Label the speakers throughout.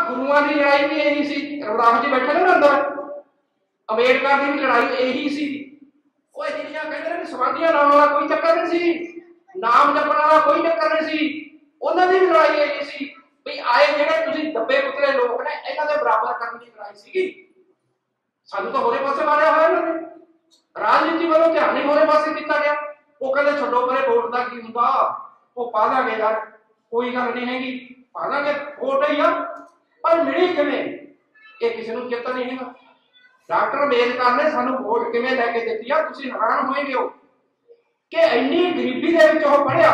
Speaker 1: गुरुआं की लड़ाई भी यही सी। रविदास जी बैठे ना अंदर, अंबेडकर की भी लड़ाई यही सी। वो जिहड़ियां कहंदे ने समाधियां लाउण वाला कोई चक्कर नहीं सी, नाम जपण वाला कोई चक्कर नहीं सी, उन्हां दी भी लड़ाई यही सी भी आए जिहड़े तुसीं दब्बे कुतरे लोग ने इन्हां दे बराबर करन दी लड़ाई सीगी। सानू तो होरे पासे मारिया होया इन्हां ने, राजनीति वालों ध्यान नहीं होरे पासे किया गया। वो कहते छड्डो परे वोट का की हुंदा, वो पा दांगे यार, कोई गल नहीं हैगी, पा दांगे वोट ही आ, पर मिली किवें ये किसी नूं चेता नहीं हैगा। डॉक्टर अंबेडकर ने सानू वोट किवें लैके दित्ती आ, तुसीं हैरान होएगे हो कि इन्नी गरीबी दे विच ओह पढ़िया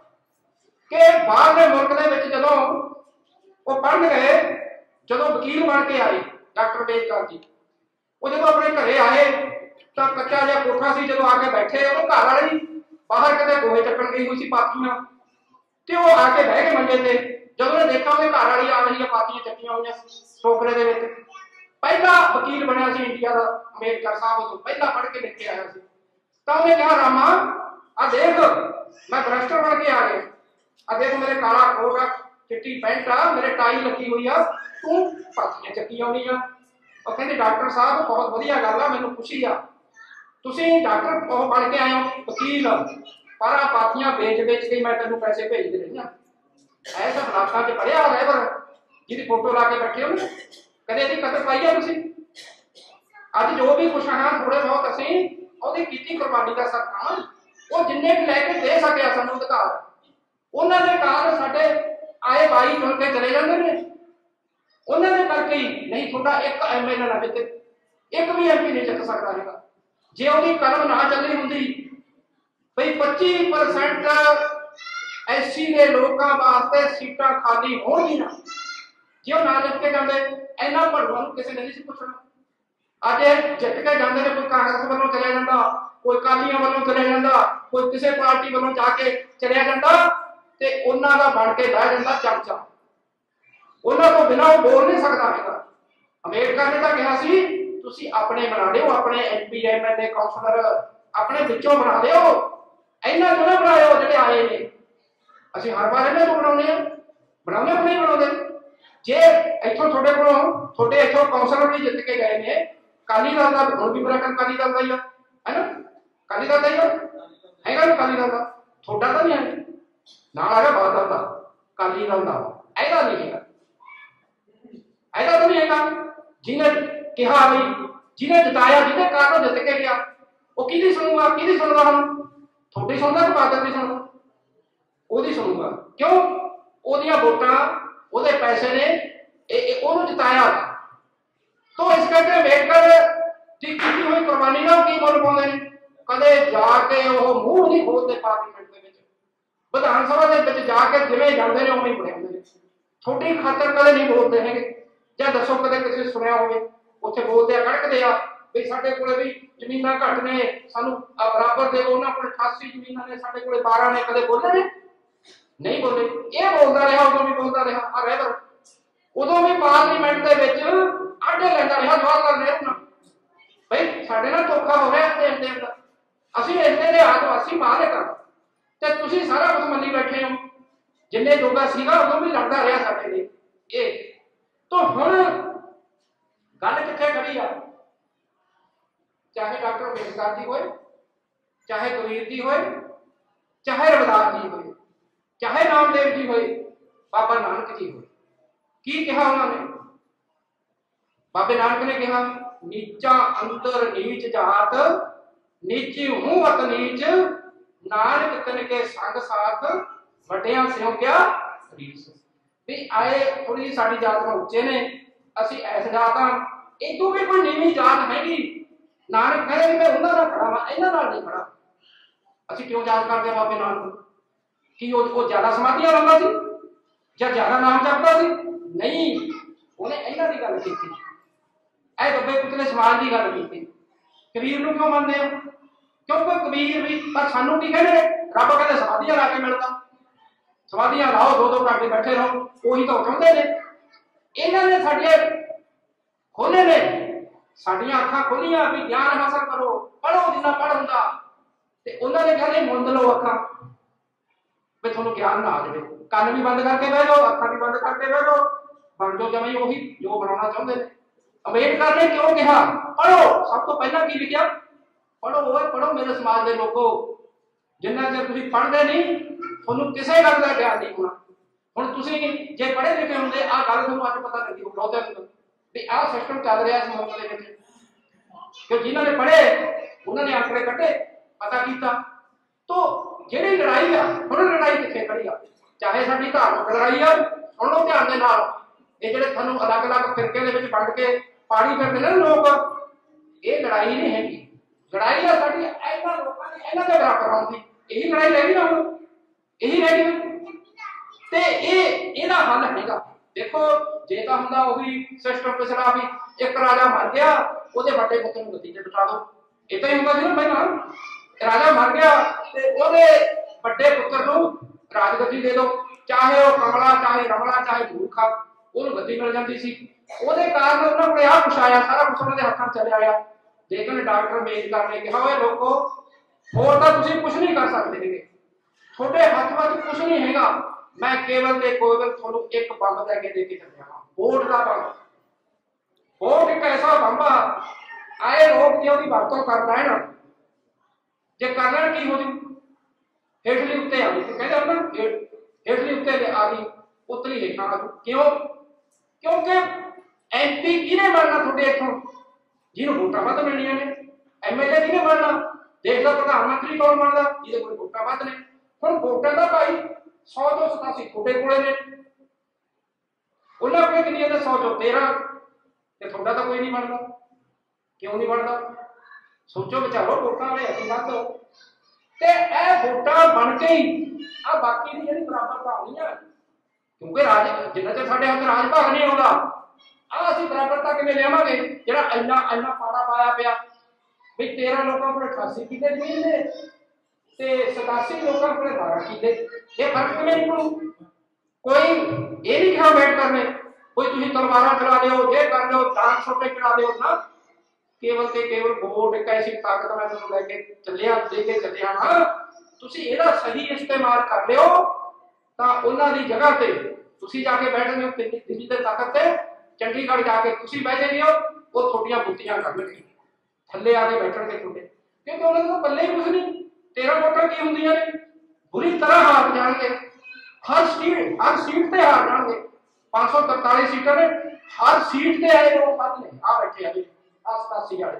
Speaker 1: कि बाहरले मुल्क दे विच जदों वो पढ़न गए, जदों वकील बन के आए डॉक्टर अंबेडकर जी, वो जदों अपने घरे आए तो कच्चा जिहा कोठा सी, जदों आके बैठे वो घर वाली बाहर किते गोहे चक्कण गई हुई सी पाथियां, ते वो आके बह गए मंजे ते। जदों ने देखा कि घर वाली आ रही है पाथियां चक्कियां हुई टोकरे दे विच, पहला वकील बनया सी इंडिया का अंबेडकर साहब, तो पहला पढ़ के लिख के आया सी। तो उन्हें कहा रामा आ देख मैं बरस्टर बन के आ गया, आ देख मेरे काला कोट आ, चिट्टी पैंट आ, मेरे टाई लगी हुई आ, तू पाथियां चक्की आउणी आ। और कहते डॉक्टर साहब बहुत वधिया गल आ, मैनूं खुशी आ, तुसीं डॉक्टर बहुत बन के आए हो वकील, पर आ पाथियां बेच बेच के मैं तेनों पैसे भेजदी रही हां। ऐसा हालातां च पढ़िया रैबर जिहदी फोटो ला के बैठे हो ना, कदे इहदी कदर पाई आ तुसीं? अज जो भी कुछ है थोड़े बहुत असीं ਉਹਦੀ ਕੀਤੀ ਕੁਰਬਾਨੀ ਦਾ ਸਦਕਾ ਉਹ ਜਿੰਨੇ ਵੀ ਲੈ ਕੇ ਦੇ ਸਕਿਆ ਸਾਨੂੰ ਅਧਿਕਾਰ, ਉਹਨਾਂ ਦੇ ਕਾਰਨ ਸਾਡੇ ਆਏ ਬਾਈ ਚੁਣ ਕੇ ਚਲੇ ਜਾਂਦੇ ਨੇ, ਉਹਨਾਂ ਦੇ ਕਰਕੇ ਹੀ ਨਹੀਂ ਤੁਹਾਡਾ ਇੱਕ ਐਮਐਲਏ ਨਾ ਜਿੱਤੇ, ਇੱਕ ਵੀ ਐਮਪੀ ਨਹੀਂ ਜਿੱਤ ਸਕਦਾ ਹੈਗਾ। ਜੇ ਉਹਦੀ ਕਲਮ ਨਾ ਚੱਲੀ ਹੁੰਦੀ ਬਈ 25% ਐਸਸੀ ਦੇ ਲੋਕਾਂ ਵਾਸਤੇ ਸੀਟਾਂ ਖਾਲੀ ਹੋਣਗੀਆਂ, ਜੇ ਉਹ ਨਾ ਲਿਖ ਕੇ ਜਾਂਦੇ ਇਹਨਾਂ ਭੜੂਆਂ ਨੂੰ ਕਿਸੇ ਨੇ ਨਹੀਂ ਸੀ ਪੁੱਛਣਾ। ਅੱਜ ਜਿੱਤ ਕੇ ਜਾਂਦੇ ਨੇ, ਕੋਈ ਕਾਂਗਰਸ ਵੱਲੋਂ ਚਲਿਆ ਜਾਂਦਾ, ਕੋਈ ਅਕਾਲੀਆਂ ਵੱਲੋਂ ਚਲਿਆ ਜਾਂਦਾ, ਕੋਈ ਕਿਸੇ ਪਾਰਟੀ ਵੱਲੋਂ ਜਾ ਕੇ ਚਲਿਆ ਜਾਂਦਾ ਤੇ ਉਹਨਾਂ ਦਾ ਬਣ ਕੇ ਬਹਿ ਜਾਂਦਾ ਚਮਚਾ, ਉਹਨਾਂ ਤੋਂ ਬਿਨਾਂ ਉਹ ਬੋਲ ਨਹੀਂ ਸਕਦਾ ਹੈਗਾ। ਅੰਬੇਡਕਰ ਨੇ ਤਾਂ ਕਿਹਾ ਸੀ ਤੁਸੀਂ ਆਪਣੇ ਬਣਾ ਲਿਓ, ਆਪਣੇ ਐਮਪੀ ਐਮਐਲਏ ਕਾਉਂਸਲਰ ਆਪਣੇ ਵਿੱਚੋਂ ਬਣਾ ਲਿਓ, ਇਹਨਾਂ ਨੂੰ ਨਾ ਬਣਾਇਓ ਜਿਹੜੇ ਆਏ ਨੇ। ਅਸੀਂ ਹਰ ਵਾਰ ਇਹਨਾਂ ਨੂੰ ਬਣਾਉਂਦੇ ਆ, ਬਣਾਉਂਦੇ ਨਹੀਂ ਬਣਾਉਂਦੇ। ਜੇ ਇੱਥੋਂ ਤੁਹਾਡੇ ਕੋਲੋਂ ਤੁਹਾਡੇ ਇੱਥੋਂ ਕਾਉਂਸਲਰ ਵੀ ਜਿੱਤ ਕੇ ਗਏ ਨੇ, ਕਾਲੀ ਦਲ ਦਾ ਹੁਣ ਵੀ ਬਰਾਕਰ ਕਾਲੀ ਦਲ ਦਾ ਹੀ ਆ, ਹੈ ਨਾ, ਕਾਲੀ ਦਲ ਦਾ ਹੀ ਹੈਗਾ ਨਾ, ਕਾਲੀ ਦਲ ਦਾ ਤੁਹਾਡਾ ਤਾਂ ਨਹੀਂ ਹੈ, ਨਾਲ ਹੈਗਾ ਬਾਦਲ ਦਾ, ਕਾਲੀ ਦਲ ਦਾ ਇਹਦਾ ਨਹੀਂ ਹੈਗਾ, ਇਹਦਾ ਤਾਂ ਨਹੀਂ ਹੈਗਾ। ਜਿਹਨੇ ਕਿਹਾ ਵੀ ਜਿਹਨੇ ਜਿਤਾਇਆ, ਜਿਹਦੇ ਕਾਰਨ ਜਿੱਤ ਕੇ ਗਿਆ, ਉਹ ਕਿਹਦੀ ਸੁਣੂਗਾ, ਕਿਹਦੀ ਸੁਣਦਾ? ਹੁਣ ਤੁਹਾਡੀ ਸੁਣਦਾ ਕਿ ਬਾਦਲ ਦੀ ਸੁਣਦਾ? ਉਹਦੀ ਸੁਣੂਗਾ, ਕਿਉਂ? ਉਹਦੀਆਂ ਵੋਟਾਂ ਉਹਦੇ ਪੈਸੇ ਨੇ ਉਹਨੂੰ ਜਿਤਾਇਆ। तो इस करके अंबेडकर की ਕੀਤੀ ਹੋਈ ਕੁਰਬਾਨੀ ਨਾਲ ਕੀ ਮੁੱਲ ਪਾਉਂਦੇ ਨੇ? ਕਦੇ ਜਾ ਕੇ ਉਹ ਮੂੰਹ ਨਹੀਂ ਖੋਲਦੇ ਪਾਰਲੀਮੈਂਟ ਦੇ ਵਿੱਚ, ਵਿਧਾਨ ਸਭਾ ਦੇ ਵਿੱਚ ਜਾ ਕੇ ਜਿਵੇਂ ਜਾਂਦੇ ਨੇ ਉਵੇਂ ਹੀ ਬਣੇ ਹੁੰਦੇ ਨੇ, ਥੋੜੀ ਖਾਤਰ ਕਦੇ ਨਹੀਂ ਬੋਲਦੇ ਹੈਗੇ। ਜਾਂ ਦੱਸੋ ਕਦੇ ਕਿਸੇ ਸੁਣਿਆ ਹੋਵੇ ਉੱਥੇ ਬੋਲਦੇ ਆ, ਕੜਕਦੇ ਆ ਵੀ ਸਾਡੇ ਕੋਲੇ ਵੀ ਜ਼ਮੀਨਾਂ ਘੱਟ ਨੇ, ਸਾਨੂੰ ਬਰਾਬਰ ਦੇ, ਉਹਨਾਂ ਕੋਲ 88 ਜ਼ਮੀਨਾਂ ਨੇ, ਸਾਡੇ ਕੋਲੇ 12 ਨੇ, ਕਦੇ ਬੋਲੇ ਨੇ? ਨਹੀਂ ਬੋਲੇ। ਇਹ ਬੋਲਦਾ ਰਿਹਾ, ਉਦੋਂ ਵੀ ਬੋਲਦਾ ਰਿਹਾ ਆ ਰਹਿਬਰ, ਉਦੋਂ ਵੀ ਪਾਰਲੀਮੈਂਟ ਦੇ ਵਿੱਚ ਆਡੇ ਲੈਂਦਾ ਰਿਹਾ ਜਵਾਬ ਕਰ ਨਹਿਰੂ ਨਾਲ, ਬਈ ਸਾਡੇ ਨਾਲ ਧੋਖਾ ਹੋ ਰਿਹਾ ਦੇਸ਼ ਦੇਸ਼ ਦਾ, ਅਸੀਂ ਇੰਨੇ ਦੇ ਆਦਿਵਾਸੀ ਮਾਲਕ ਹਾਂ ਤੇ ਤੁਸੀਂ ਸਾਰਾ ਕੁਝ ਮੰਨੀ ਬੈਠੇ ਹੋ। ਜਿੰਨੇ ਜੋਗਾ ਸੀਗਾ ਉਦੋਂ ਵੀ ਲੜਦਾ ਰਿਹਾ ਸਾਡੇ ਲਈ। ਇਹ ਤਾਂ ਹੁਣ ਗੱਲ ਕਿੱਥੇ ਖੜੀ ਆ? ਚਾਹੇ ਡਾਕਟਰ ਅੰਬੇਡਕਰ ਜੀ ਹੋਏ, ਚਾਹੇ ਕਬੀਰ ਜੀ ਹੋਏ, ਚਾਹੇ ਰਵਿਦਾਸ ਜੀ ਹੋਏ, ਚਾਹੇ ਨਾਮਦੇਵ ਜੀ ਹੋਏ, ਬਾਬਾ ਨਾਨਕ ਜੀ ਹੋਏ, ਕੀ ਕਿਹਾ ਉਹਨਾਂ ਨੇ? ਬਾਬੇ ਨਾਨਕ ਨੇ ਕਿਹਾ ਨੀਚਾ ਅੰਦਰ ਨੀਚ ਜਾਤ, ਨੀਚੀ ਹੂੰ ਅਤ ਨੀਚ, ਨਾਨਕ ਤਿਨ ਕੇ ਸੰਗ ਸਾਥ, ਵੱਡਿਆਂ ਸਿਓ ਕਿਆ ਰੀਸ। ਵੀ ਆਏ ਥੋੜੀ ਜਿਹੀ ਸਾਡੀ ਜਾਤ ਨਾਲ ਉੱਚੇ ਨੇ, ਅਸੀਂ ਐਸ ਜਾਤ ਹਾਂ, ਇਦੋਂ ਵੀ ਕੋਈ ਨੀਵੀਂ ਜਾਤ ਹੈਗੀ। ਨਾਨਕ ਕਹਿੰਦੇ ਵੀ ਮੈਂ ਉਹਨਾਂ ਨਾਲ ਖੜਾ ਵਾਂ, ਇਹਨਾਂ ਨਾਲ ਨਹੀਂ ਖੜਾ। ਅਸੀਂ ਕਿਉਂ ਯਾਦ ਕਰਦੇ ਹਾਂ ਬਾਬੇ ਨਾਨਕ? ਕੀ ਉਹ ਜ਼ਿਆਦਾ ਸਮਾਧੀਆਂ ਲਾਉਂਦਾ ਸੀ ਜਾਂ ਜ਼ਿਆਦਾ ਨਾਮ ਜਪਦਾ ਸੀ? ਨਹੀਂ, ਉਹਨੇ ਇਹਨਾਂ ਦੀ ਗੱਲ ਕੀਤੀ, ਇਹ ਦੱਬੇ ਕੁਚਲੇ ਸਮਾਜ ਦੀ ਗੱਲ ਕੀਤੀ। ਕਬੀਰ ਨੂੰ ਕਿਉਂ ਮੰਨਦੇ ਹੋ? ਕਿਉਂਕਿ ਕਬੀਰ ਵੀ, ਪਰ ਸਾਨੂੰ ਕੀ ਕਹਿੰਦੇ? ਰੱਬ ਕਹਿੰਦੇ ਸਮਾਧੀਆਂ ਲਾ ਕੇ ਮਿਲਦਾ, ਸਮਾਧੀਆਂ ਲਾਓ, 2-2 ਘੰਟੇ ਬੈਠੇ ਰਹੋ, ਉਹੀ ਤਾਂ ਚਾਹੁੰਦੇ ਨੇ। ਇਹਨਾਂ ਨੇ ਸਾਡੇ ਖੋਲੇ ਨੇ, ਸਾਡੀਆਂ ਅੱਖਾਂ ਖੋਲੀਆਂ ਵੀ ਗਿਆਨ ਹਾਸਲ ਕਰੋ, ਪੜ੍ਹੋ ਜਿੰਨਾ ਪੜ੍ਹ ਹੁੰਦਾ, ਤੇ ਉਹਨਾਂ ਨੇ ਕਹਿੰਦੇ ਮੁੰਦ ਲਓ ਅੱਖਾਂ ਵੀ ਤੁਹਾਨੂੰ ਗਿਆਨ ਨਾ ਆ ਜਾਵੇ। ਕੰਨ ਵੀ ਬੰਦ ਕਰਕੇ ਬਹਿ ਜਾਓ, ਅੱਖਾਂ ਵੀ ਬੰਦ ਕਰਕੇ ਬਹਿ ਜਾਓ, ਬਣ ਜਾਓ ਜਮਾਂ ਹੀ ਉਹੀ ਜੋ ਬਣਾਉਣਾ ਚਾਹੁੰਦੇ ਨੇ। ਅੰਬੇਡਕਰ ਨੇ ਕਿਉਂ ਕਿਹਾ ਪੜ੍ਹੋ? ਸਭ ਤੋਂ ਪਹਿਲਾਂ ਕੀ ਲਿਖਿਆ? ਪੜ੍ਹੋ ਓਏ ਪੜ੍ਹੋ ਮੇਰੇ ਸਮਾਜ ਦੇ ਲੋਕੋ। ਜਿੰਨਾ ਚਿਰ ਤੁਸੀਂ ਪੜ੍ਹਦੇ ਨਹੀਂ ਤੁਹਾਨੂੰ ਕਿਸੇ ਗੱਲ ਦਾ ਗਿਆਨ ਨਹੀਂ ਹੋਣਾ। ਹੁਣ ਤੁਸੀਂ ਜੇ ਪੜ੍ਹੇ ਲਿਖੇ ਹੁੰਦੇ ਆਹ ਗੱਲ ਤੁਹਾਨੂੰ ਅੱਜ ਪਤਾ ਲੱਗੀ ਬਹੁਤਿਆਂ ਨੂੰ ਵੀ ਆਹ ਸਿਸਟਮ ਚੱਲ ਰਿਹਾ ਇਸ ਮੁਲਕ ਦੇ ਵਿੱਚ। ਕਿ ਜਿਨ੍ਹਾਂ ਨੇ ਪੜ੍ਹੇ ਉਹਨਾਂ ਨੇ ਆંકੜੇ ਕੱਢੇ, ਪਤਾ ਕੀਤਾ। ਤੋ ਜਿਹੜੀ ਲੜਾਈ ਆ ਹੁਣ ਲੜਾਈ ਕਿੱਥੇ ਖੜੀ ਆ? ਚਾਹੇ ਸਾਡੀ ਧਾਰਮਿਕ ਲੜਾਈ ਆ, ਸੁਣ ਲਓ ਧਿਆਨ ਦੇ ਨਾਲ। ਇਹ ਜਿਹੜੇ ਤੁਹਾਨੂੰ ਅਲੱਗ-ਅਲੱਗ ਫਿਰਕੇ ਦੇ ਵਿੱਚ ਵੰਡ ਕੇ ਪਾੜੀ ਫਿਰਦੇ ਨੇ ਲੋਕ, ਇਹ ਲੜਾਈ ਨਹੀਂ ਹੈਗੀ। ਲੜਾਈ ਆ ਸਾਡੀ ਇਹਨਾਂ ਲੋਕਾਂ ਦੀ ਇਹਨਾਂ ਦੇ ਬਰਾਬਰ ਆਉਣ ਦੀ। ਇਹੀ ਲੜਾਈ ਰਹਿ ਗਈ ਨਾ ਹੁਣ, ਇਹੀ ਰਹਿ ਗਈ। ਤੇ ਇਹਦਾ ਹੱਲ ਹੈਗਾ। ਦੇਖੋ ਜੇ ਤਾਂ ਹੁੰਦਾ ਉਹੀ ਸਿਸਟਮ ਪਿਛਲਾ ਵੀ ਇੱਕ ਰਾਜਾ ਮਰ ਗਿਆ ਉਹਦੇ ਵੱਡੇ ਪੁੱਤ ਨੂੰ ਗੱਦੀ ਤੇ ਬਿਠਾ ਦਿਓ, ਏਦਾਂ ਹੀ ਹੁੰਦਾ ਸੀ ਨਾ ਪਹਿਲਾਂ। ਰਾਜਾ ਮਰ ਗਿਆ ਤੇ ਉਹਦੇ ਵੱਡੇ ਪੁੱਤਰ ਨੂੰ ਰਾਜਗੱਦੀ ਦੇ ਦਿਓ, ਚਾਹੇ ਉਹ ਕਮਲਾ ਚਾਹੇ ਰਮਲਾ ਚਾਹੇ ਮੂਰਖਾ, ਉਹਨੂੰ ਗੱਦੀ ਮਿਲ ਜਾਂਦੀ ਸੀ। ਉਹਦੇ ਕਾਰਨ ਉਹਨਾਂ ਕੋਲੇ ਆਹ ਕੁਛ ਆਇਆ, ਸਾਰਾ ਕੁਛ ਉਹਨਾਂ ਦੇ ਹੱਥਾਂ ਚਲਿਆ ਆਇਆ। ਲੇਕਿਨ ਡਾਕਟਰ ਅੰਬੇਦਕਰ ਨੇ ਕਿਹਾ ਓਏ ਲੋਕੋ ਹੋਰ ਤਾਂ ਤੁਸੀਂ ਕੁਛ ਨਹੀਂ ਕਰ ਸਕਦੇ ਹੈਗੇ, ਤੁਹਾਡੇ ਹੱਥ ਵਿੱਚ ਕੁਛ ਨਹੀਂ ਹੈਗਾ। ਮੈਂ ਕੇਵਲ ਤੇ ਕੇਵਲ ਤੁਹਾਨੂੰ ਇੱਕ ਬੰਬ ਲੈ ਕੇ ਦੇ ਕੇ ਚੱਲਿਆ ਹਾਂ, ਵੋਟ ਦਾ ਬੰਬ। ਵੋਟ ਇੱਕ ਐਸਾ ਬੰਬ ਆ, ਆਏ ਲੋਕ ਜੇ ਉਹਦੀ ਵਰਤੋਂ ਕਰ ਲੈਣ, ਜੇ ਕਰ ਲੈਣ ਕੀ ਹੋ ਜੂ? ਹੇਠਲੀ ਉੱਤੇ ਆ ਗਈ, ਕਹਿੰਦੇ ਹਨ ਨਾ ਹੇਠਲੀ ਉੱਤੇ ਆ ਗਈ ਉਤਲੀ ਹੇਠਾਂ ਆ ਜੂ। ਕਿਉਂ? ਕਿਉਂਕਿ ਐਮਪੀ ਕਿਹਨੇ ਬਣਨਾ ਤੁਹਾਡੇ ਇੱਥੋਂ? ਜਿਹਨੂੰ ਵੋਟਾਂ ਵੱਧ ਮਿਲਣੀਆਂ ਨੇ। ਐਮਐਲਏ ਕਿਹਨੇ ਬਣਨਾ? ਦੇਸ਼ ਦਾ ਪ੍ਰਧਾਨ ਮੰਤਰੀ ਕੌਣ ਬਣਦਾ? ਜਿਹਦੇ ਕੋਲ ਵੋਟਾਂ ਵੱਧ ਨੇ। ਹੁਣ ਵੋਟਾਂ ਦਾ ਭਾਈ 100 ਤੋਂ 87 ਤੁਹਾਡੇ ਕੋਲੇ ਨੇ, ਉਹਨਾਂ ਕੋਲੇ ਕਿੰਨੀਆਂ ਨੇ? 100 ਚੋਂ 13, ਤੇ ਤੁਹਾਡਾ ਤਾਂ ਕੋਈ ਨਹੀਂ ਬਣਦਾ। ਕਿਉਂ ਨਹੀਂ ਬਣਦਾ? ਸੋਚੋ ਵਿਚਾਰੋ। ਵੋਟਾਂ ਵਾਲੇ ਅਸੀਂ ਵੱਧ ਤੇ ਇਹ ਵੋਟਾਂ ਬਣ ਕੇ ਹੀ ਆ ਬਾਕੀ ਦੀ ਜਿਹੜੀ ਬਰਾਬਰਤਾ ਆਉਣੀ ਆ। ਕਿਉਂਕਿ ਰਾਜ ਜਿੰਨਾ ਚਿਰ ਸਾਡੇ ਹੱਥ ਰਾਜ ਭਾਗ ਨਹੀਂ ਆਉਂਦਾ ਆ ਅਸੀਂ ਬਰਾਬਰਤਾ ਕਿਵੇਂ ਲਿਆਵਾਂਗੇ? ਜਿਹੜਾ ਇੰਨਾ ਪਾੜਾ ਪਾਇਆ ਪਿਆ ਵੀ 13 ਲੋਕਾਂ ਕੋਲ 88 ਕਿੱਲੇ ਜ਼ਮੀਨ ਨੇ ਤੇ 87 ਲੋਕਾਂ ਕੋਲ 12 ਕਿੱਲੇ, ਇਹ ਫਰਕ ਕਿਵੇਂ ਨਿਕਲੂ? ਕੋਈ ਇਹ ਨਹੀਂ ਕਿਹਾ ਅੰਬੇਡਕਰ ਨੇ ਕੋਈ ਤੁਸੀਂ ਤਲਵਾਰਾਂ ਚਲਾ ਲਿਓ, ਇਹ ਕਰ ਲਿਓ, ਡਾਂਗ ਛੋਟੇ ਚਲਾ ਲਿਓ ਨਾ। ਕੇਵਲ ਤੇ ਕੇਵਲ ਵੋਟ ਇੱਕ ਐਸੀ ਤਾਕਤ ਮੈਂ ਤੁਹਾਨੂੰ ਲੈ ਕੇ ਚੱਲਿਆ, ਦੇ ਕੇ ਚੱਲਿਆ ਹਾਂ। ਤੁਸੀਂ ਇਹਦਾ ਸਹੀ ਇਸਤੇਮਾਲ ਕਰ ਲਿਓ ਤਾਂ ਉਹਨਾਂ ਦੀ ਜਗ੍ਹਾ ਤੇ ਤੁਸੀਂ ਜਾ ਕੇ ਬੈਠਦੇ ਹੋ ਦਿੱਲੀ ਦੇ ਤਾਕਤ ਤੇ, ਚੰਡੀਗੜ੍ਹ ਜਾ ਕੇ ਤੁਸੀਂ ਬਹਿ ਜਾਂਦੇ ਹੋ, ਉਹ ਤੁਹਾਡੀਆਂ ਬੁੱਤੀਆਂ ਕੱਢਣਗੇ, ਥੱਲੇ ਆ ਕੇ ਬੈਠਣਗੇ ਤੁਹਾਡੇ। ਕਿਉਂਕਿ ਉਹਨਾਂ ਦਾ ਪੱਲੇ ਹੀ ਕੁਛ ਨਹੀਂ। 13 ਵੋਟਾਂ ਕੀ ਹੁੰਦੀਆਂ ਨੇ? ਬੁਰੀ ਤਰ੍ਹਾਂ ਹਾਰ ਜਾਣਗੇ। ਹਰ ਸੀਟ ਤੇ ਹਾਰ ਜਾਣਗੇ। 543 ਸੀਟਾਂ ਨੇ, ਹਰ ਸੀਟ ਤੇ ਆਏ ਲੋਕ ਵੱਧ ਨੇ। ਆ ਬੈਠੇ ਆ ਜੀ 87 ਵਾਲੇ,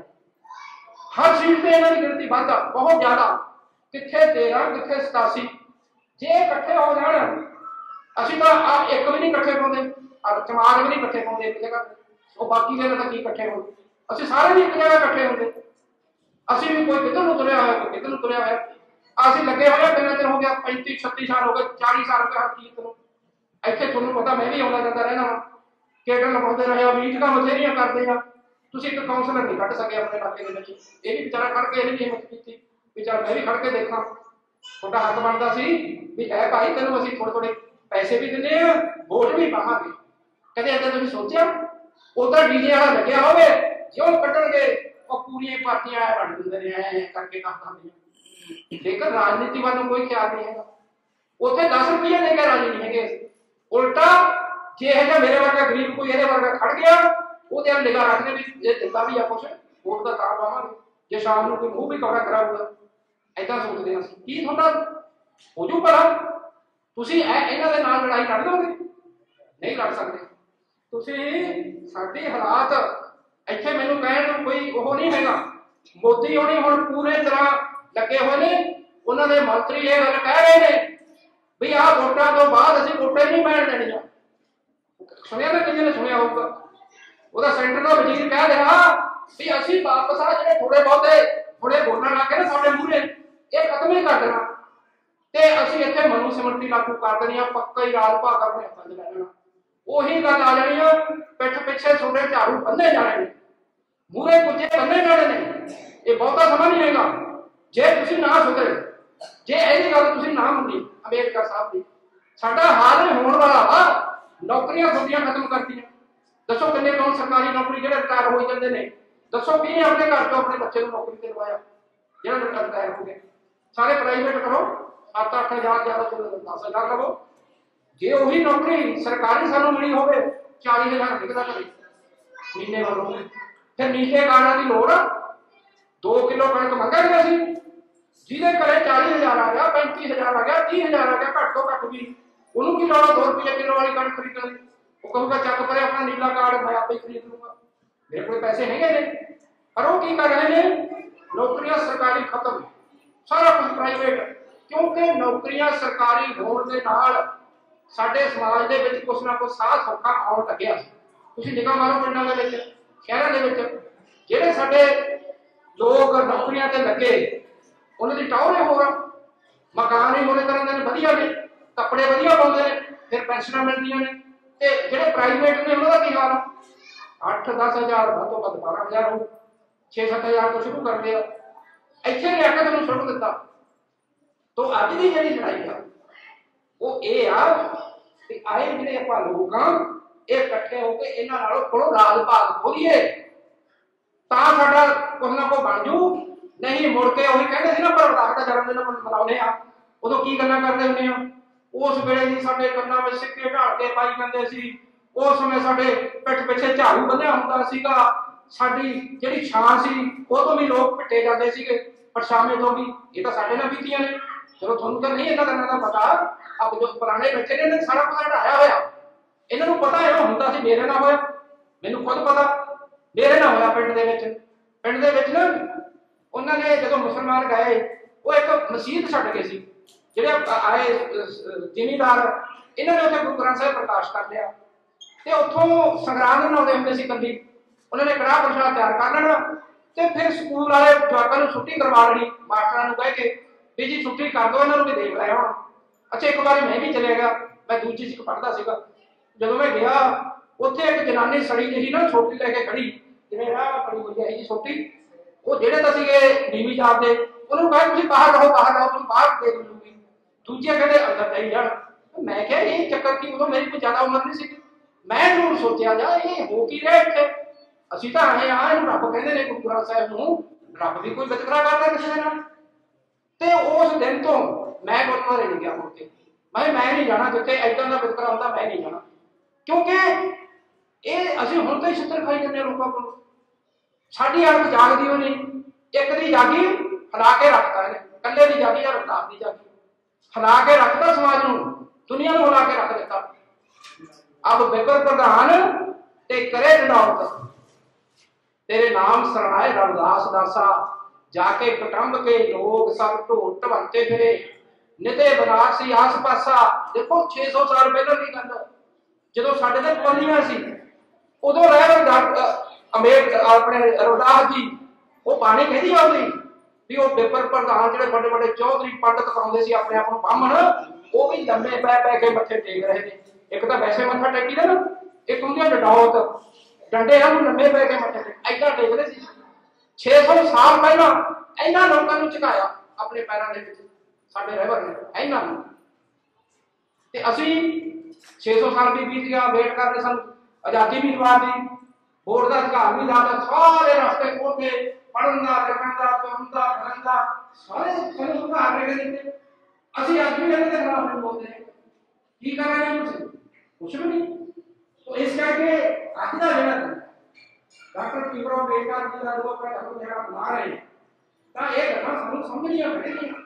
Speaker 1: ਹਰ ਸੀਟ ਤੇ ਇਹਨਾਂ ਦੀ ਗਿਣਤੀ ਵੱਧ ਆ, ਬਹੁਤ ਜ਼ਿਆਦਾ। ਕਿੱਥੇ 13 ਕਿੱਥੇ 87। ਜੇ ਇਕੱਠੇ ਹੋ ਜਾਣ, ਅਸੀਂ ਤਾਂ ਆ ਇੱਕ ਵੀ ਨਹੀਂ ਇਕੱਠੇ ਪਾਉਂਦੇ, ਚਮਾਰ ਵੀ ਨਹੀਂ ਇਕੱਠੇ ਪਾਉਂਦੇ ਇੱਕ ਜਗ੍ਹਾ, ਉਹ ਬਾਕੀ ਦੇ ਤਾਂ ਕੀ ਇਕੱਠੇ ਹੋਣ? ਅਸੀਂ ਸਾਰੇ ਵੀ ਇੱਕ ਜਗ੍ਹਾ ਇਕੱਠੇ ਹੁੰਦੇ। ਅਸੀਂ ਵੀ ਕੋਈ ਕਿੱਧਰ ਨੂੰ ਤੁਰਿਆ ਹੋਇਆ, ਕੋਈ ਕਿੱਧਰ ਨੂੰ ਤੁਰਿਆ ਹੋਇਆ। ਅਸੀਂ ਲੱਗੇ ਹੋਏ ਕਿੰਨਾ ਚਿਰ ਹੋ ਗਿਆ? 35 36 ਸਾਲ ਹੋ ਗਏ, 40 ਸਾਲ ਹੋ ਗਏ ਹਰ ਚੀਜ਼ ਨੂੰ। ਇੱਥੇ ਤੁਹਾਨੂੰ ਪਤਾ ਮੈਂ ਵੀ ਆਉਂਦਾ ਜਾਂਦਾ ਰਹਿਣਾ ਵਾ, ਕੇਡਰ ਲਗਾਉਂਦੇ ਰਹੇ ਆ, ਮੀਟਿੰਗਾਂ ਬਥੇਰੀਆਂ ਕਰਦੇ ਆ। ਤੁਸੀਂ ਇੱਕ ਕਾਉਂਸਲਰ ਨਹੀਂ ਕੱਢ ਸਕੇ ਆਪਣੇ ਇਲਾਕੇ ਦੇ ਵਿੱਚ। ਇਹ ਵੀ ਵਿਚਾਰਾ ਖੜ ਕੇ ਇਹਨੇ ਵੀ ਹਿੰਮਤ ਕੀਤੀ ਵੀ ਚੱਲ ਮੈਂ ਵੀ ਖੜ ਕੇ ਦੇਖਾਂ। ਤੁਹਾਡਾ ਹੱਕ ਬਣਦਾ ਸੀ ਵੀ ਹੈ ਭਾਈ, ਤੈਨੂੰ ਅਸੀਂ ਥੋੜੇ ਪੈਸੇ ਵੀ ਦਿੰਦੇ ਆ, ਵੋਟ ਵੀ ਪਾਵਾਂਗੇ। ਕਦੇ ਏਦਾਂ ਤੁਸੀਂ ਸੋਚਿਆ? ਉਧਰ ਡੀਜੇ ਵਾਲਾ ਲੱਗਿਆ ਹੋਵੇ, ਜਿਉਂ ਕੱਢਣਗੇ ਉਹ ਪੂਰੀਆਂ ਪਾਰਟੀਆਂ ਬਣ ਦਿੰਦੇ ਨੇ ਐ ਕਰਕੇ ਕੰਮ ਕਰਦੇ। ਲੇਕਿਨ ਰਾਜਨੀਤੀ ਵੱਲ ਨੂੰ ਕੋਈ ਖਿਆਲ ਨਹੀਂ ਹੈਗਾ। ਉੱਥੇ 10 ਰੁਪਏ ਦੇ ਕੇ ਰਾਜੀ ਨਹੀਂ ਹੈਗੇ। ਉਲਟਾ ਜੇ ਇਹ ਜਿਹਾ ਮੇਰੇ ਵਰਗਾ ਗਰੀਬ ਕੋਈ ਇਹਦੇ ਵਰਗਾ ਖੜ ਗਿਆ, ਉਹਦੇ ਵੱਲ ਨਿਗਾਹ ਰੱਖਦੇ ਵੀ ਇਹ ਦਿੰਦਾ ਵੀ ਆ ਕੁਛ, ਵੋਟ ਦਾ ਤਾਂ ਪਾਵਾਂਗੇ। ਜੇ ਸ਼ਾਮ ਨੂੰ ਕੋਈ ਮੂੰਹ ਵੀ ਕਵੜਾ ਕਰਾਊਗਾ, ਏਦਾਂ ਸੋਚਦੇ ਹਾਂ ਅਸੀਂ। ਕੀ ਤੁਹਾਡਾ ਹੋ ਜੂ ਭਲਾ? ਤੁਸੀਂ ਇਹਨਾਂ ਦੇ ਨਾਲ ਲੜਾਈ ਲੜ ਲਓਗੇ? ਨਹੀਂ ਲੜ ਸਕਦੇ ਤੁਸੀਂ। ਸਾਡੇ ਹਾਲਾਤ ਇੱਥੇ ਮੈਨੂੰ ਕਹਿਣ ਨੂੰ ਕੋਈ ਉਹ ਨਹੀਂ ਹੈਗਾ। ਮੋਦੀ ਹੋਣੀ ਹੁਣ ਪੂਰੇ ਤਰ੍ਹਾਂ ਲੱਗੇ ਹੋਏ ਨੇ, ਉਹਨਾਂ ਦੇ ਮੰਤਰੀ ਇਹ ਗੱਲ ਕਹਿ ਰਹੇ ਨੇ ਵੀ ਆਹ ਵੋਟਾਂ ਤੋਂ ਬਾਅਦ ਅਸੀਂ ਵੋਟਾਂ ਹੀ ਨਹੀਂ ਪੈਣ ਦੇਣੀਆਂ। ਸੁਣਿਆ ਨਾ, ਕਿੰਨੇ ਨੇ ਸੁਣਿਆ ਹੋਊਗਾ। ਉਹਦਾ ਸੈਂਟਰ ਦਾ ਵਜ਼ੀਰ ਕਹਿ ਰਿਹਾ ਵੀ ਅਸੀਂ ਵਾਪਸ ਆ ਜਿਹੜੇ ਥੋੜੇ ਬੋਲਣ ਲੱਗੇ ਨਾ ਸਾਡੇ ਮੂਹਰੇ, ਇਹ ਖਤਮ ਹੀ ਕਰ ਦੇਣਾ ਤੇ ਅਸੀਂ ਇੱਥੇ ਮਨੂ ਸਿਮਰਤੀ ਲਾਗੂ ਕਰ ਦੇਣੀ ਆ। ਪੱਕਾ ਹੀ ਰਾਜ ਭਾਗ ਆਪਣੇ ਹੱਥਾਂ 'ਚ ਲੈ ਲੈਣਾ। ਉਹੀ ਗੱਲ ਆ ਜਾਣੀ ਆ, ਪਿੱਠ ਪਿੱਛੇ ਤੁਹਾਡੇ ਝਾੜੂ ਬੰਨੇ ਜਾਣੇ ਨੇ, ਮੂਹਰੇ ਕੁੱਜੇ ਬੰਨੇ ਜਾਣੇ ਨੇ। ਇਹ ਬਹੁਤਾ ਸਮਾਂ ਨਹੀਂ ਹੈਗਾ ਜੇ ਤੁਸੀਂ ਨਾ ਸੁਧਰੇ। ਜੇ ਇਹਦੀ ਗੱਲ ਤੁਸੀਂ ਨਾ ਮੰਨੀ ਅੰਬੇਦਕਰ ਸਾਹਿਬ ਦੀ, ਸਾਡਾ ਹਾਲ ਹੋਣ ਵਾਲਾ ਵਾ। ਨੌਕਰੀਆਂ ਤੁਹਾਡੀਆਂ ਖਤਮ ਕਰਤੀਆਂ। ਦੱਸੋ ਕਿੰਨੇ ਲੋਕ ਸਰਕਾਰੀ ਨੌਕਰੀ ਜਿਹੜੇ ਰਿਟਾਇਰ ਹੋਈ ਜਾਂਦੇ ਨੇ? ਦੱਸੋ ਕਿਹਨੇ ਆਪਣੇ ਘਰ ਤੋਂ ਆਪਣੇ ਬੱਚੇ ਨੂੰ ਨੌਕਰੀ ਤੇ ਲਵਾਇਆ ਜਿਹੜਾ ਰਿਟਾਇਰ ਹੋ ਗਏ? ਸਾਰੇ ਪ੍ਰਾਈਵੇਟ ਕਰੋ, 7-8 ਹਜ਼ਾਰ ਜ਼ਿਆਦਾ ਤੋਂ 10,000 ਲਵੋ। ਜੇ ਉਹੀ ਨੌਕਰੀ ਸਰਕਾਰੀ ਸਾਨੂੰ ਮਿਲੀ ਹੋਵੇ 40,000 निकलता घरे नीले वालों। फिर नीले कार्डा की लोड़ 2 किलो कणक मंगांगे असीं, जिहदे घरे 40,000 आ गया, 35,000 आ गया, 30,000 आ गया, घट तो घट भी उन्होंने की लोड़ 2 रुपये किलो वाली कणक खरीदने की। वो कहूगा चक परे अपना नीला कार्ड मैं आप ही खरीद लूंगा, मेरे को पैसे नहीं है। पर वो की कर रहे हैं, नौकरियां सरकारी खत्म, सारा कुछ प्राइवेट। क्योंकि नौकरियां सरकारी होने के नाल साडे समाज दे विच कुछ ना कुछ साह सौखा आउण लग्या। तुसीं निगाह मारो पिंडां दे विच, शहरां दे विच जिहड़े साडे लोग नौकरियां ते लगे उन्हां दी टौरे होर मकान ही होने तरह दे वधिया ने, कपड़े वधिया पाउंदे ने, फिर पेंशनां मिलदियां ने। ते जिहड़े प्राइवेट ने उन्हां दा की हाल 8-10 हज़ार ਵੱਧ ਤੋਂ ਵੱਧ 12,000 हो, 6-7 हज़ार तो शुरू कर दिया, ਇੱਥੇ ਲਿਆ ਕੇ ਤੁਹਾਨੂੰ ਸੁੱਟ ਦਿੱਤਾ। तो ਅੱਜ ਦੀ ਜਿਹੜੀ ਲੜਾਈ ਆ ਉਹ ਇਹ ਆ ਕਿ ਆਏ ਜਿਹੜੇ ਆਪਾਂ ਲੋਕ ਆ ਇਹ ਇਕੱਠੇ ਹੋ ਕੇ ਇਹਨਾਂ ਨਾਲੋਂ ਕੋਲੋਂ ਰਾਜ ਭਾਗ ਖੋਲੀਏ ਤਾਂ ਸਾਡਾ ਕੁਝ ਨਾ ਕੁਝ ਬਣ ਜੂ। ਨਹੀਂ ਮੁੜ ਕੇ ਉਹੀ ਕਹਿੰਦੇ ਸੀ ਨਾ ਪ੍ਰਭਾਤ ਦਾ ਜਨਮ ਦਿਨ ਮਨਾਉਂਦੇ ਆ, ਉਦੋਂ ਕੀ ਗੱਲਾਂ ਕਰਦੇ ਹੁੰਦੇ ਆ, ਉਸ ਵੇਲੇ ਦੀ ਸਾਡੇ ਕੰਨਾਂ ਵਿੱਚ ਸਿੱਕੇ ਢਾਲ ਕੇ ਪਾਈ ਜਾਂਦੇ ਸੀ, ਉਸ ਸਮੇਂ ਸਾਡੇ ਪਿੱਠ ਪਿੱਛੇ ਝਾੜੂ ਬੰਨਿਆ ਹੁੰਦਾ ਸੀਗਾ, ਸਾਡੀ ਜਿਹੜੀ ਛਾਂ ਸੀ ਉਹ ਤੋਂ ਵੀ ਲੋਕ ਪਿੱਟੇ ਜਾਂਦੇ ਸੀਗੇ, ਪਰਛਾਵੇਂ ਤੋਂ ਵੀ। ਇਹ ਤਾਂ ਸਾਡੇ ਨਾਲ ਬੀਤੀਆਂ ਨੇ। ਚਲੋ ਤੁਹਾਨੂੰ ਤਾਂ ਨਹੀਂ ਇਹਨਾਂ ਗੱਲਾਂ ਦਾ ਪਤਾ, ਆਪ ਜੋ ਪੁਰਾਣੇ ਬੈਠੇ ਨੇ ਇਹਨਾਂ ਸਾਰਾ ਕੁਝ ਹਟਾਇਆ ਹੋਇਆ, ਇਹਨਾਂ ਨੂੰ ਪਤਾ ਇਹ ਹੁੰਦਾ ਸੀ। ਮੇਰੇ ਨਾਲ ਹੋਇਆ, ਮੈਨੂੰ ਖੁਦ ਪਤਾ, ਮੇਰੇ ਨਾਲ ਹੋਇਆ ਪਿੰਡ ਦੇ ਵਿੱਚ। ਪਿੰਡ ਦੇ ਵਿੱਚ ਨਾ ਉਹਨਾਂ ਨੇ ਜਦੋਂ ਮੁਸਲਮਾਨ ਗਏ ਉਹ ਇੱਕ ਮਸਜਿਦ ਛੱਡ ਗਏ ਸੀ, ਜਿਹੜੇ ਆਏ ਜ਼ਿਮੀਂਦਾਰ ਇਹਨਾਂ ਨੇ ਉੱਥੇ ਗੁਰੂ ਗ੍ਰੰਥ ਸਾਹਿਬ ਪ੍ਰਕਾਸ਼ ਕਰ ਲਿਆ ਤੇ ਉੱਥੋਂ ਸੰਗਰਾਂਦ ਮਨਾਉਂਦੇ ਹੁੰਦੇ ਸੀ ਕੱਲੀ। ਉਹਨਾਂ ਨੇ ਕੜਾਹ ਪ੍ਰਸ਼ਾਦ ਤਿਆਰ ਕਰ ਲੈਣਾ ਤੇ ਫਿਰ ਸਕੂਲ ਵਾਲੇ ਜਵਾਕਾਂ ਨੂੰ ਛੁੱਟੀ ਕਰਵਾ ਲੈਣੀ, ਮਾਸਟਰਾਂ ਨੂੰ ਕਹਿ ਕੇ ਵੀ ਜੀ ਛੁੱਟੀ ਕਰ ਦਿਓ, ਇਹਨਾਂ ਨੂੰ ਵੀ ਦੇਖ ਲਿਆ ਹੁਣ। ਅੱਛਾ ਇੱਕ ਵਾਰੀ ਮੈਂ ਵੀ ਚਲੇ ਗਿਆ, ਮੈਂ ਦੂਜੀ ਚ ਪੜ੍ਹਦਾ ਸੀਗਾ। ਜਦੋਂ ਮੈਂ ਗਿਆ ਉੱਥੇ ਇੱਕ ਜਨਾਨੀ ਸੜੀ ਜਿਹੀ ਨਾ ਛੋਟੀ ਲੈ ਕੇ ਖੜੀ, ਜਿਵੇਂ ਰਾਹ ਖੜੀ ਹੋਈ ਹੈ ਜੀ ਛੋਟੀ, ਉਹ ਜਿਹੜੇ ਤਾਂ ਸੀਗੇ ਨੀਵੀਂ ਜਾਤ ਦੇ, ਉਹਨੂੰ ਕਹੇ ਤੁਸੀਂ ਬਾਹਰ ਰਹੋ, ਬਾਹਰ ਰਹੋ, ਤੁਹਾਨੂੰ ਬਾਹਰ ਦੇਖ ਲੂਗੀ। ਦੂਜੇ ਕਹਿੰਦੇ ਅੰਦਰ ਜਾਈ ਜਾਣ। ਮੈਂ ਕਿਹਾ ਇਹ ਚੱਕਰ ਕੀ, ਉਦੋਂ ਮੇਰੀ ਕੋਈ ਜ਼ਿਆਦਾ ਉਮਰ ਨਹੀਂ ਸੀ। ਮੈਂ ਜ਼ਰੂਰ ਸੋਚਿਆ ਜਾ ਇਹ ਹੋ ਕੀ ਰਿਹਾ ਇੱਥੇ, ਅਸੀਂ ਤਾਂ ਆਏ ਆ, ਇਹਨੂੰ ਰੱਬ ਕਹਿੰਦੇ ਨੇ ਗੁਰੂ ਗ੍ਰੰਥ ਸਾਹਿਬ ਨੂੰ, ਰੱਬ ਵੀ ਕੋਈ ਵਿਤਕਰਾ ਕਰਦਾ ਕਿਸੇ ਦੇ ਨਾਲ। ਤੇ ਉਸ ਦਿਨ ਤੋਂ ਮੈਂ ਗੁਰਦੁਆਰੇ ਨਹੀਂ ਗਿਆ ਮੁੜ ਕੇ। ਮੈਂ ਨਹੀਂ ਜਾਣਾ ਜਿੱਥੇ ਏਦਾਂ ਦਾ ਵਿਤਕਰਾ ਹੁੰਦਾ, ਮੈਂ ਨਹੀਂ ਜਾਣਾ। ਕਿਉਂਕਿ ਇਹ ਅਸੀਂ ਹੁਣ ਤਾਂ ਹੀ ਛਿੱਤਰ ਖਾਈ ਜਾਂਦੇ ਲੋਕਾਂ ਕੋਲੋਂ। ਸਾਡੀ ਅਣਖ ਜਾਗਦੀ ਹੋ ਨਹੀਂ, ਇੱਕ ਦੀ ਜਾਗੀ ਹਿਲਾ ਕੇ ਰੱਖਦਾ ਇਹਨੇ, ਕੱਲੇ ਦੀ ਜਾਗੀ ਜਾਂ ਰਫਤਾਰ ਦੀ ਜਾਗੀ ਹਿਲਾ ਕੇ ਰੱਖਦਾ, ਸਮਾਜ ਨੂੰ ਦੁਨੀਆ ਨੂੰ ਹਿਲਾ ਕੇ ਰੱਖ ਦਿੱਤਾ। अब बिपर प्रधान ते करे डंडौत, तेरे नाम सरनाए रविदास दासा, जाके कटंब के लोग सब ढोल ढवंते फिरे, निते बनारसी आस पासा। देखो 600 साल पहले की गल, जो साडे ते पाबंदियां सी उदों रह अमेर अपने रविदास जी वो पानी कहदी आउंदी भी वो बिपर प्रधान जिहड़े बड़े बड़े चौधरी पंडित कराउंदे सी अपने आप नूं ब्राह्मण, वो भी लम्मे पै पै के मत्थे टेक रहे ने। एक तो वैसे मत्था टेकी दे ना, एक होंदी डंडौत, डंडे हम लम्बे पै के मत्थे टेक ऐदा टेकदे सी। 600 साल पहला इन्हां लोकां नूं झुकाया अपने पैरां दे विच साडे रहबर ने इन्हां नूं। ते असीं 600 साल भी बीत गया, वेट करदे सानूं आजादी भी दवा दी, वोट दा अधिकार भी दाता, सारे रास्ते खोल के पढ़न दा, लिखण दा, तुरन दा, फिरन दा सारे सानूं सुधार के दित्ते। असीं अज भी इन्हां दे खिलाफ बोलदे हैं, की कर रहे हैं तुसीं? कुछ भी नहीं। तो इस करके आज का जो डॉक्टर भीमराव अम्बेडकर जी का जो अपना धर्म बना रहे हैं, तो ये घटना समझ नहीं आ रही है।